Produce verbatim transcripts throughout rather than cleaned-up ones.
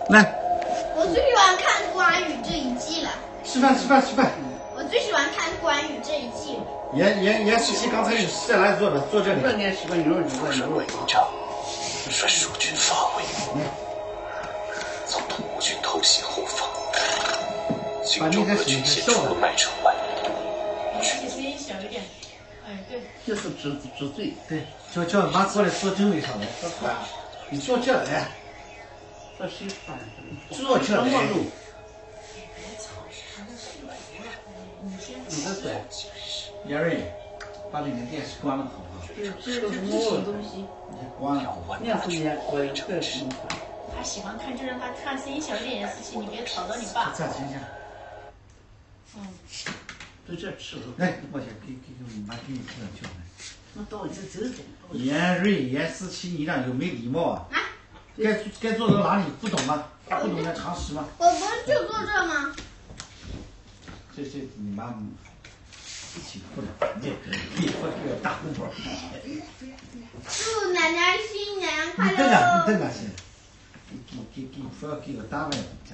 来。 我最喜欢看关羽这一季了。 吃饭吃饭吃饭。 我最喜欢看关羽这一季。 严严严思琪刚才是在哪坐的？坐这里。 这年是个牛肉牛肉牛肉。 营长率蜀军发围，遭东吴军偷袭后方，荆州各军先出了麦城外。 你声音小一点。哎，对。 就是直直嘴。 对，叫叫妈过来坐正位上来。你坐这来。 这谁穿的？ 坐这来。 你的嘴。 严瑞，把这个电视关了好不好？ 这这个是什么东西？ 关了。 你要是你我这个什么？ 他喜欢看，就让他看声音小一点的事情，你别吵到你爸。 暂停一下。 嗯。 在这吃。 来，我先给给给你妈给你吃点酒来。 我到这这这。 严瑞、严思琪，你俩有没礼貌啊？啊。该该坐到哪里？不懂吗？不懂的常识吗？ 我不是就坐这吗？ 这这你妈一起哭了，这你说这个大红包。 祝奶奶新年快乐！ 你等啊，你等啊，先。给给给，不要给我打扮一下。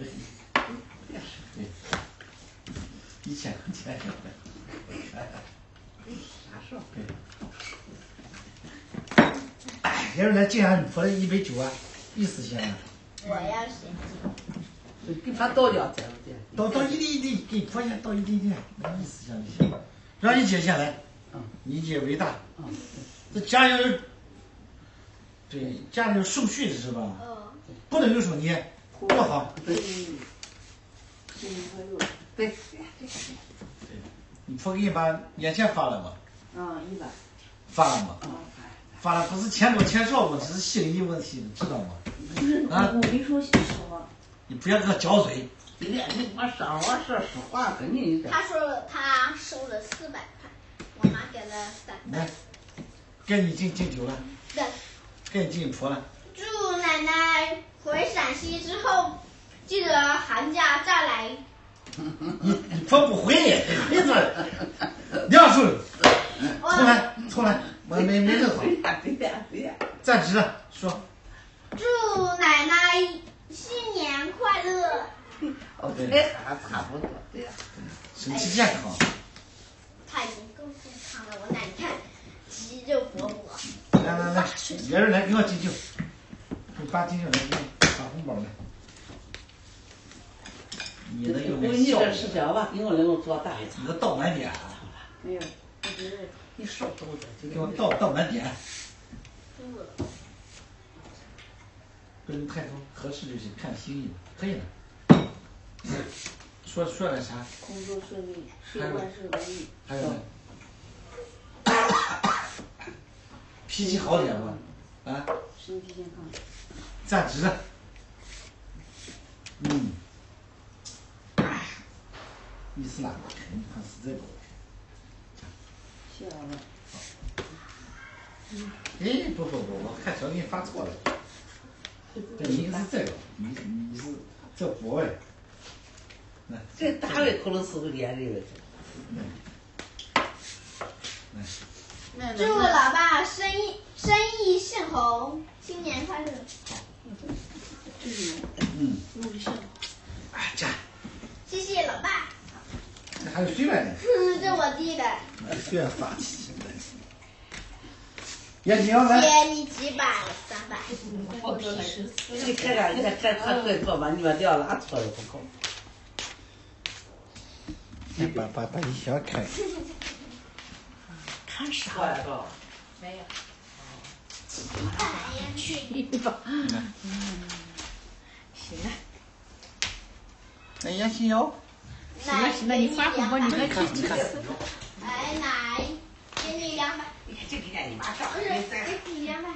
对，一千块钱。 啥事？ 对。哎，要是来敬俺女婆的一杯酒啊，意思行啊？ 我要先敬。给他倒两点， 倒倒一滴一滴，给婆家倒一滴滴，那意思行就行。让你姐先来，你姐为大。这家要有，对，家里有顺序的是吧？ 嗯。 不能有手捏，多好。 对。对。对。 你婆给你把眼线发了吗？ 啊，一百。 发了吗？发了，不是钱多钱少问题，是心理问题，知道吗？啊。 我没说实话。 你不要跟他嚼嘴。 你你我上我说实话，跟你。 他说他收了四百块，我妈给了三百。 来，该你敬敬酒了。 对。 该你敬婆了。 祝奶奶回陕西之后，记得寒假再来。 你你婆不回，没准两手，重来重来，我没没弄好。站直了说。 祝奶奶新年快乐。 哦，对，还差不多，对呀。 身体健康。 他已经够健康了，我奶奶看肌肉勃勃。 来来来，别人来给我敬酒，给爸敬酒来，给你发红包来。你那有没有笑？ 你这吃小吧，给我能够做大一你给我倒满点。 没有，我觉得你少倒点， 给我倒倒满点。不能太多，合适就行，看心意，可以了。说说点啥？ 工作顺利，事万事如意。 还有呢？脾气好点吧？啊？ 身体健康。 站直了。嗯。意思哪个？你看是这个。 谢老板。 哎，不不不，我看小给你发错了。对，你是这个，你你是这国外。 这单位可能是个连这个。 祝老爸生意生意兴隆，新年快乐。 好。 这是嗯。 录像。 哎，这。 谢谢老爸。 这还有随便的。 嗯，这我弟的。 随便发起。也你要来。 姐，你几百？三百。 我都来十四。 你看看，你看看他这做吧，你把料拿错了不够。 你把把把音响开。 看啥？没有。 哎呀，去吧。嗯。行了。 哎呀，心瑶。 行了行了，你发红包，你再去吃。 哎，奶，给你两百。 这给你妈上。 不是，给你两百。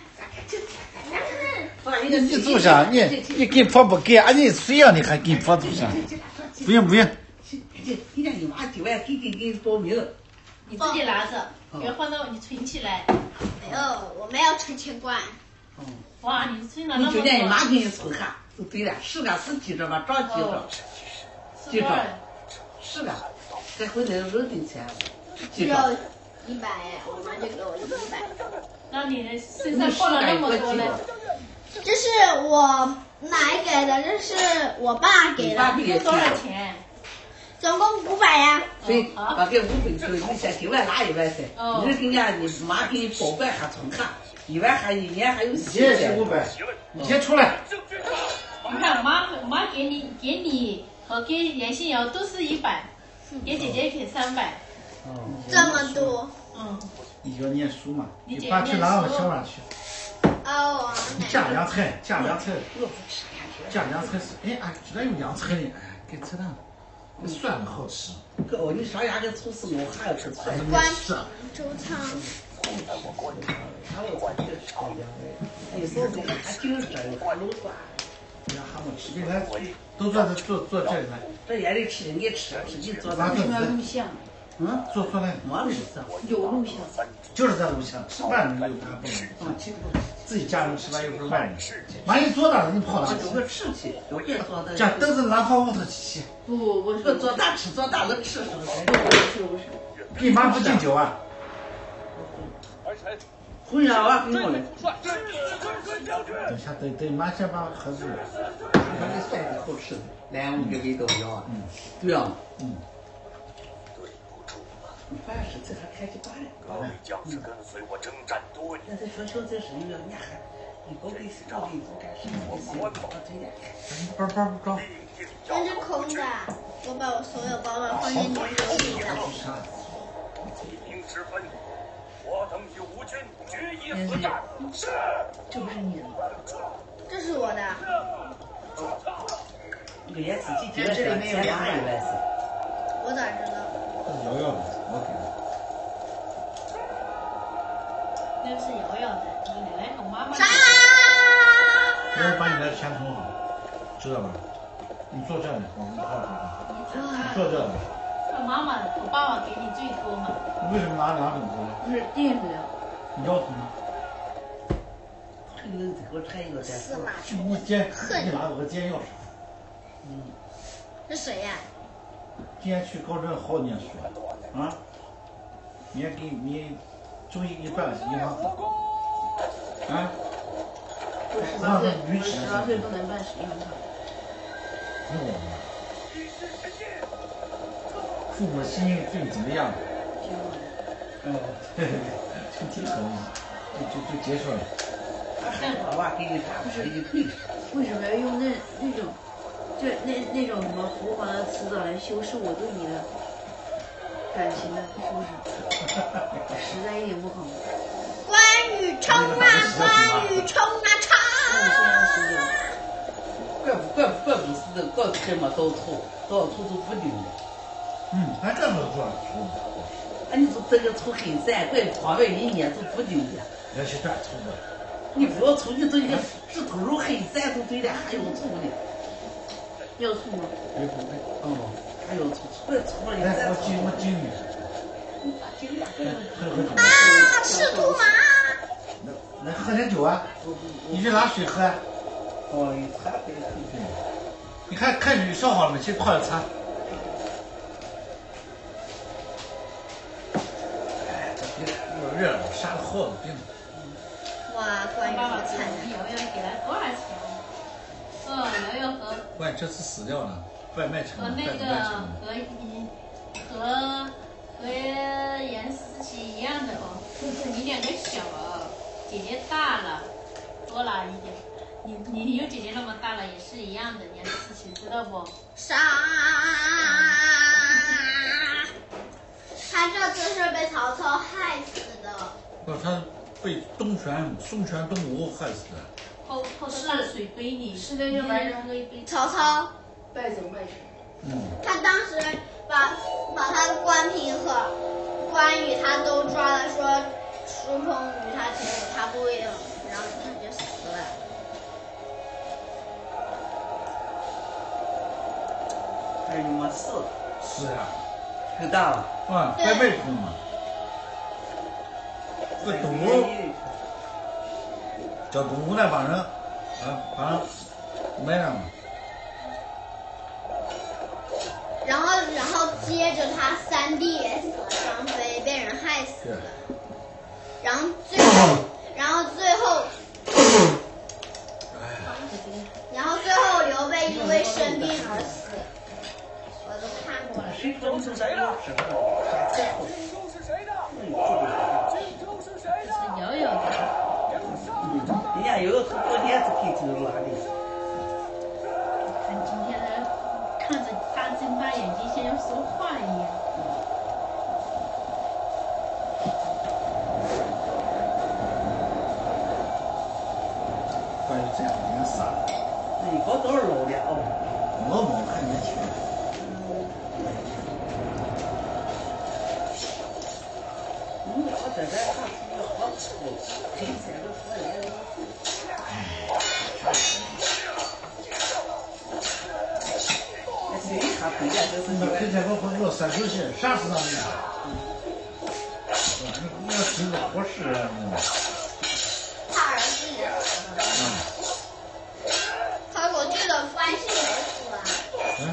你你做啥？你你给婆不给，俺你谁让你还给婆做啥？不用不用。 你让你妈几万给给给报名。 你自己拿着，别放到你存起来。 没有，我没有存钱罐。 哇，你存了那么多。 你就让你妈给你存下，就对了，十个是记着吧，长记着，记着，十个，这回来扔进钱，记着。 一百，我妈就给我一百。 那你身上放了那么多呢？ 这是我奶给的这是我爸给的， 你多少钱？ 总共五百呀。 对，把给五百出来，你先给我拿一万噻。 哦。 你人家你妈给你包办还充卡，一万还一年还有四也是五百，你先出来。 你看妈妈给你给你和给严新瑶都是一百，给姐姐给三百。 哦。这么多。 嗯。 你要念书嘛？你爸去拿个小碗去。 哦。 嫁凉菜，嫁凉菜，嫁凉菜是哎啊，居然有凉菜的，哎，给吃蛋。蒜好吃。 哦，你上牙给醋丝我还要吃蒜。 关周仓。 有时候给他精神，他弄蒜。 让他们吃，来，都坐这坐坐这里来。 这也得吃，你吃吃你坐哪个录像？ 嗯，坐坐来。 没录像。 有录像。 就是在录像，吃饭你又他不能。自己家人吃饭又不是外人。万一坐那了，你跑哪去？ 有个吃去，有别坐的。 这凳子拿跑屋头去。 不不不， 不坐大吃，坐大能吃是不是？ 不是不是。 你妈不敬酒啊？ 回家我给我嘞。 等下等等，妈先把盒子。 把那蒜的好吃的，两五个味道一样。嗯，对呀。嗯。反正是这还开起八了。 各位将士跟随我征战多年。 那这说小这是一个，人家还你不给搞给不干什么？我我跑到这边。 包包不装。 那是空的，我把我所有包包放进你手里了。 起兵之分，我等与吴军决一死战。是。 这不是你的。 这是我的。 那个也自己记得这里面有两个来是。 我咋知道？ 瑶瑶的，我给的。 那是瑶瑶的，你奶奶和妈妈。 啥？ 我把你的钱存好，知道吧？你坐这里，我们好好。你坐这里。 和妈妈和爸爸给你最多嘛？ 你为什么拿两本回来？ 不是垫着的。 你腰疼吗？ 推轮子给我拆一个再说。 你捡，你拿我捡钥匙。 嗯。 这谁呀？ 今天去高中好好念书啊！明天给你周一一办银行卡啊！ 十八岁，不是十八岁不能办银行卡。 不我们。父母心对你怎么样？ 挺好的。 嗯，对对对，挺好的，就就就结束了。 害怕娃给你打，给你退。 为什么要用那那种？就那那种什么浮华的词藻来修饰我对你的感情呢？是不是？实在一点不好。 关羽冲啊，关羽冲啊，冲！ 怪不怪不怪不死的，怪什么到处到处都不灵的。 嗯，还这么做？ 啊，你就这个抽黑伞，怪旁边一年都不灵的。 要去这抽的。 你不要抽，你这个指头肉黑伞都对了，还有抽的。 要醋吗？ 别不别， 哦，还有醋，醋醋了一来，我敬我敬你。 你把敬两个人。 喝喝酒。 啊，赤兔马。 来喝点酒啊！你去拿水喝。 哦，有茶杯。 对。你看开水烧好了没？去泡点茶。哎，这别又热了，杀了耗子病。 哇，关羽好惨啊！ 瑶瑶给他多少钱？哦，瑶瑶和喂，这次死掉了，外卖成和那个和你和和严思琪一样的哦，你两个小，姐姐大了，多了一点。你你有姐姐那么大了，也是一样的，严思琪知道不？ 杀！他这次是被曹操害死的。 不，他被东泉宋泉东吴害死的。 泡泡到大水杯里， 是那个白人喝一杯。 曹操败走麦城。 嗯。 他当时把把他关平和关羽他都抓了，说叔鹏与他结果他不应，然后他就死了。 还有没事？ 是呀。 知道了。 啊，外卖成嘛。这东吴。叫东吴那帮人，啊，把人埋了嘛。 然后，然后接着他三弟也死了，张飞被人害死了。然后最后，然后最后，然后最后刘备因为生病而死，我都看过了。 谁说你是谁的？是金钟是谁的？金钟是谁的？ 是瑶瑶的。 人家有个很多年是可以进入哪里？ 看今天的，看着大睁大眼睛，像要说话一样。 关于这样年啥？ 那你搞多少老了哦？ 我没看年轻。 你要在这看是个好处，黑色的出来了。那谁看推荐就是那推荐我朋友三手线，啥是那的？你要听个合适啊！ 他儿子也死了。可我记得关系没死啊。 嗯。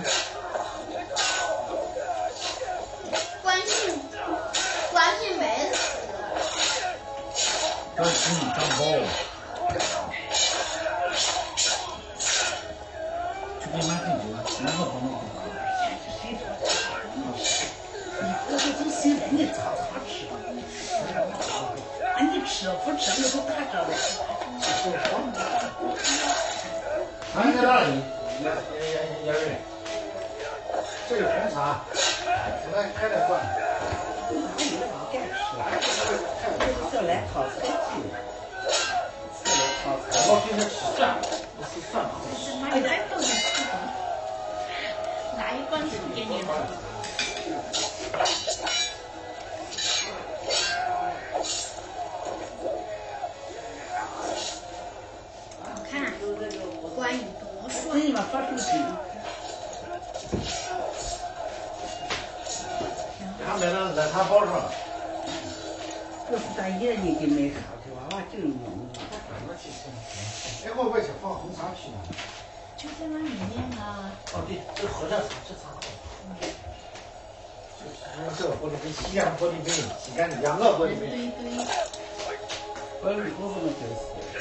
关系关系没死。 关系长包。就给满很久，哪个方面都可以。 你哥哥都现在你常常吃，啊你吃不吃我都打着了。 俺在哪里？杨杨杨瑞，这有红茶，来开点饭。 哪有啥干吃？这来烤菜去，这来烤菜。 我给他吃蒜，我吃蒜好。 是买来都是吃的，拿一罐子给你了。好看，关羽多帅！ 给你们发手机。 他买了在他包上。 要是咱爷爷给买上去，娃娃就用。 哎，我为啥放红茶去呢？ 就在那里面啊。 哦对，这喝点茶，这茶好。就是这个玻璃杯，西洋玻璃杯，西干的两个玻璃杯。 对对。 玻璃不能丢死。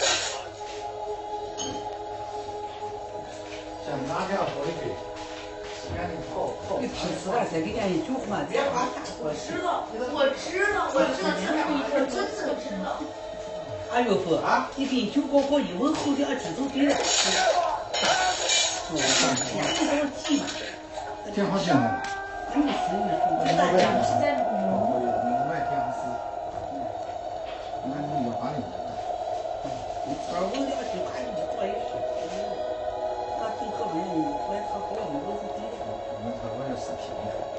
像拿这样玻璃杯，西干的泡泡。 你平时啊，再给人家酒嘛，别把我知道，我知道，我知道，我真的知道。 俺岳父啊，你给酒搞好以后，后两天都对了。我上天都记嘛。 挺好听的。 就是你这大家是在我有明白挺好吃。那你有哪里？ 二五两酒还是做一事。那挺可不容易，我他好以后是对的。 我们他我也是挺厉害。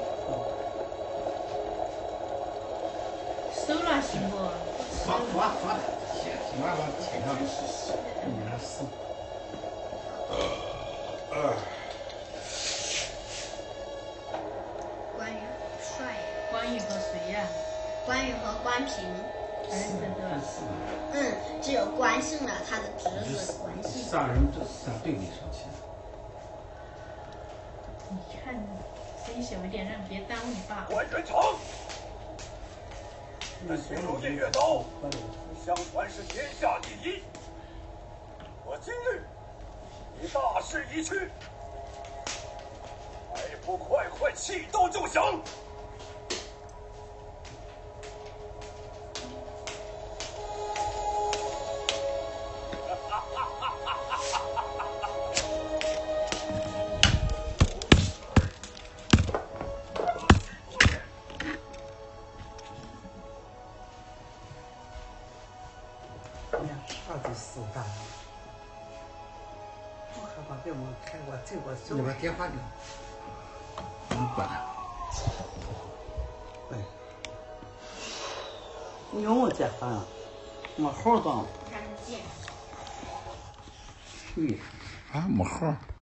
收了行不？ 发发发的，千万万千万没事。呃。 关羽帅呀！ 关羽和谁呀？ 关羽和关平。 儿子对吧？ 嗯，只有关姓了，他的侄子关姓。 仨人这三对比上去。 你看，声音小一点，让别耽误你爸。 关元成，那形容偃月刀，相传是天下第一。我今日以大势已去，还不快快弃刀就降！ 啥都死干了，我还把给我开过这个手。 你把电话给我，你关了。 哎，你用我电话啊？没号当。 看得见。 对。 啊，没号。